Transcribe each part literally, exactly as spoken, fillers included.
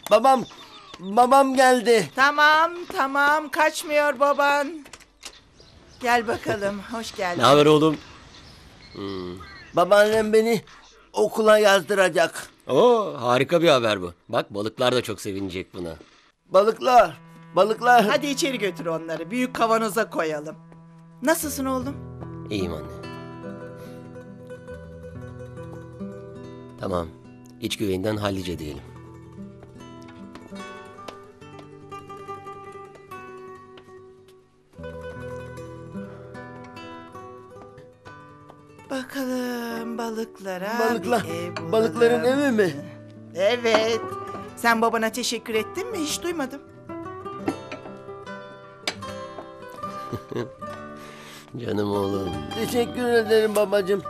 Babam, babam geldi. Tamam tamam kaçmıyor baban. Gel bakalım hoş geldin. Ne haber oğlum? Babaannem beni okula yazdıracak. Oo, harika bir haber bu. Bak balıklar da çok sevinecek buna. Balıklar, balıklar. Hadi içeri götür onları büyük kavanoza koyalım. Nasılsın oğlum? İyiyim anne. Tamam. İç güveyinden hallice diyelim. Bakalım balıklara Balıklar, bir ev bulalım. balıkların evi mi? Evet. Sen babana teşekkür ettin mi? Hiç duymadım. Canım oğlum. Teşekkür ederim babacığım.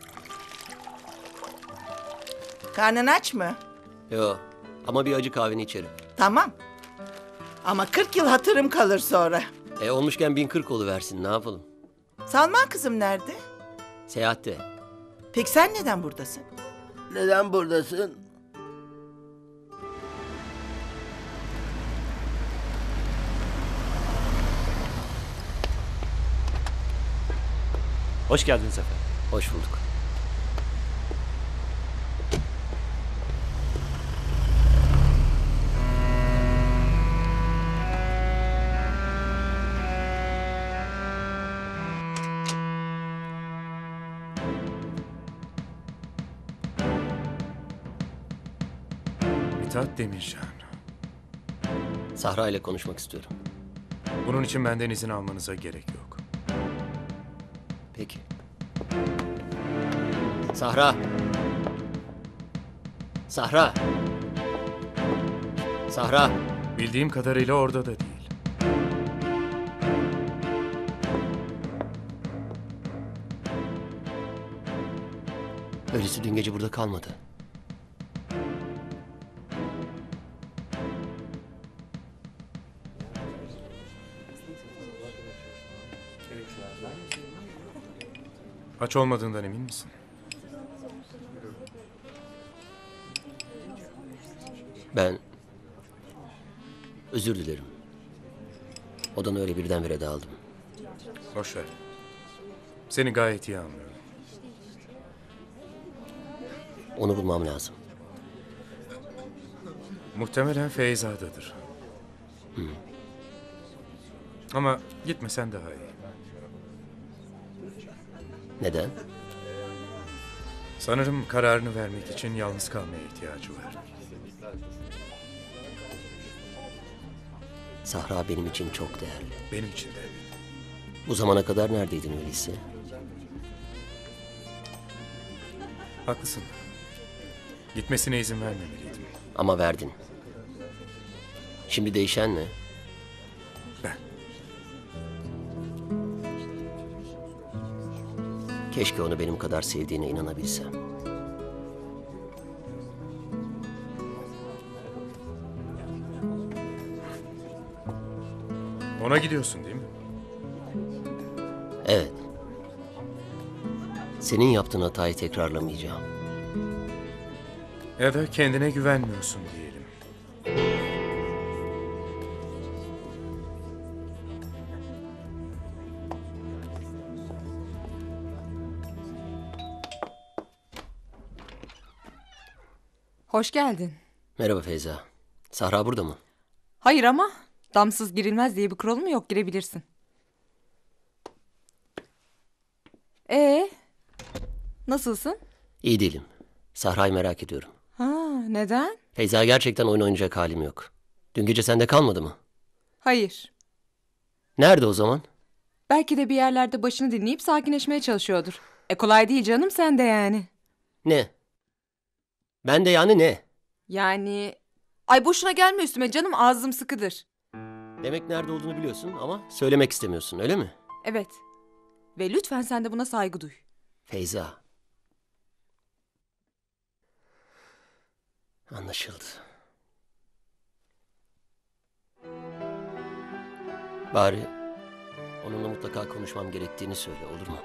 Karnın aç mı? Yo. Ama bir acı kahveni içerim. Tamam. Ama kırk yıl hatırım kalır sonra. E olmuşken bin kırk oluversin, ne yapalım? Salman kızım nerede? Seyahatte. Peki sen neden buradasın? Neden buradasın? Hoş geldin Zafer. Hoş bulduk. Mithat Demircan. Sahra ile konuşmak istiyorum. Bunun için benden izin almanıza gerek yok. Peki. Sahra. Sahra. Sahra. Bildiğim kadarıyla orada da değil. Öylesi dün gece burada kalmadı. Aç olmadığından emin misin? Ben özür dilerim. Odan öyle birdenbire dağıldım. Boş ver. Seni gayet iyi anlıyorum. Onu bulmam lazım. Muhtemelen Feyza'dadır. Ama gitmesen daha iyi. Neden? Sanırım kararını vermek için yalnız kalmaya ihtiyacı var. Sahra benim için çok değerli. Benim için de. Bu zamana kadar neredeydin öyleyse? Haklısın. Gitmesine izin vermemeliydim. Ama verdin. Şimdi değişen ne? Ben. Keşke onu benim kadar sevdiğine inanabilsem. Ona gidiyorsun değil mi? Evet. Senin yaptığın hatayı tekrarlamayacağım. Ya da kendine güvenmiyorsun diyelim. Hoş geldin. Merhaba Feyza. Sahra burada mı? Hayır ama damsız girilmez diye bir kural mı yok, girebilirsin. Ee, nasılsın? İyi değilim. Sahra'yı merak ediyorum. Ha, neden? Feyza, gerçekten oyun oynayacak halim yok. Dün gece sende kalmadı mı? Hayır. Nerede o zaman? Belki de bir yerlerde başını dinleyip sakinleşmeye çalışıyordur. E kolay değil canım, sen de yani. Ne? Ben de yani ne? Yani... Ay boşuna gelme üstüme canım, ağzım sıkıdır. Demek nerede olduğunu biliyorsun ama söylemek istemiyorsun, öyle mi? Evet. Ve lütfen sen de buna saygı duy. Feyza. Anlaşıldı. Bari onunla mutlaka konuşmam gerektiğini söyle, olur mu?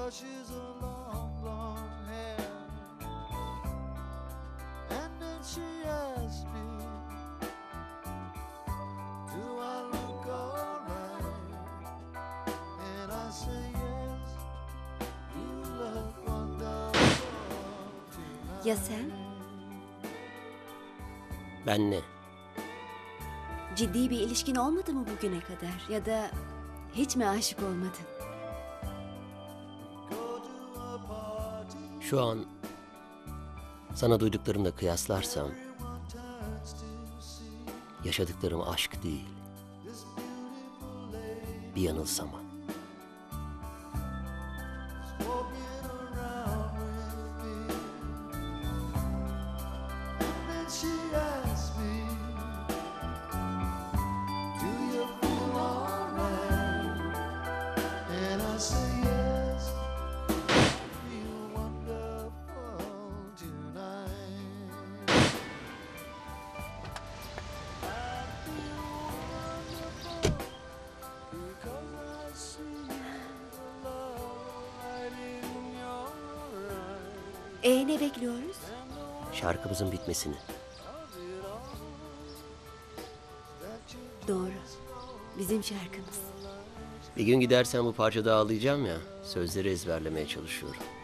brushes her long blonde hair, and then she asked me, do I look alright? And I say yes, you look wonderful tonight. Ya sen? Ben ne? Ciddi bir ilişkin olmadı mı bugüne kadar? Ya da hiç mi aşık olmadın? Şu an sana duyduklarımla kıyaslarsam yaşadıklarım aşk değil. Bir yanılsama. She asked me, do you feel alright? And I say yes, feel wonderful tonight. I feel wonderful because I see the love light in your eyes. E ne bekliyoruz? Şarkımızın bitmesini. Doğru. Bizim şarkımız. Bir gün gidersen bu parçada ağlayacağım ya. Sözleri ezberlemeye çalışıyorum.